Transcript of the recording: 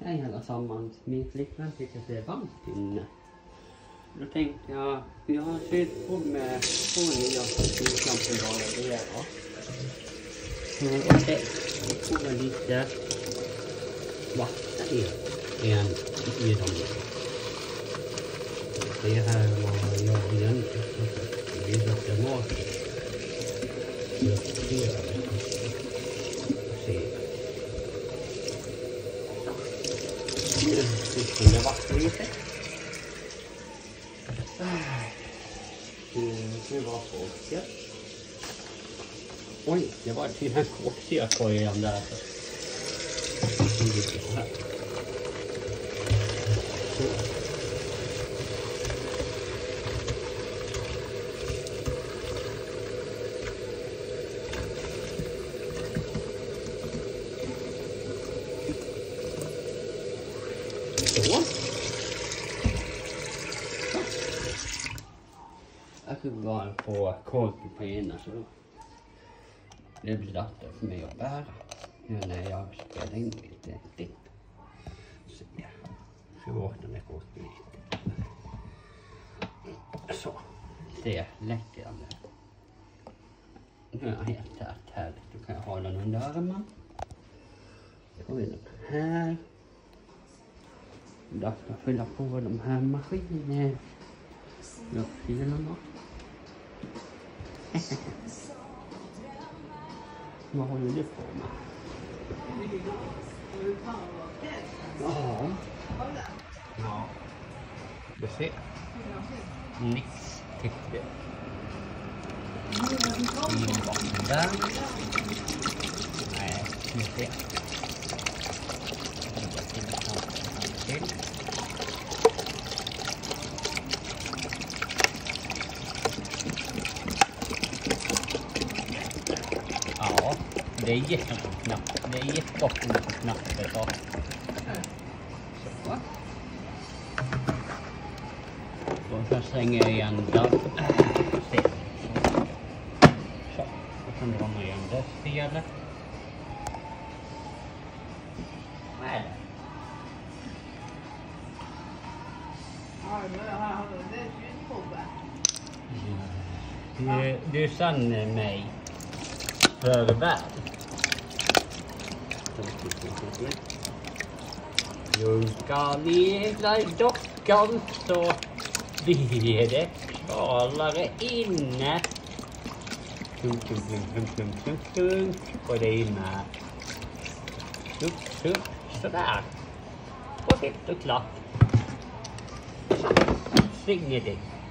Hej allesammans, min flickvän tycker att det är varmt inne. Då tänkte jag, vi har sett på med två nya sollamper bara det är. Och det får lite vatten i dem. Det här var jag igen. Det är lite mat. Det vatten lite. Det var folket. Oj, det var till en kortsekorgen där. Så här. Så. Jag skulle bara få korken på ena så det blir lättare för mig att bära. Nu när jag spelar in lite titt. Så jag ska vakna med korken lite. Så, det läcker jag med. Nu är jag helt härligt. Då kan jag ha den under armen. Så har vi den här. Då ska jag fylla på de här maskinerna. Vad håller du på med? Ja. Ja. Du ser. Nix tyckte. Där. Nej, nu ser jag. Ja, det är jätteknappt. Det är jättegott med knappar. Så. Och så slänger jag igen där. Så, och sen drar man igen det spelet. Vad är det? Du sann mig förvärv. Runka lilla dockan så blir det kvalare inne. Tunk. Och det är inne. Tunk. Sådär. Och helt och klart. Svingar det.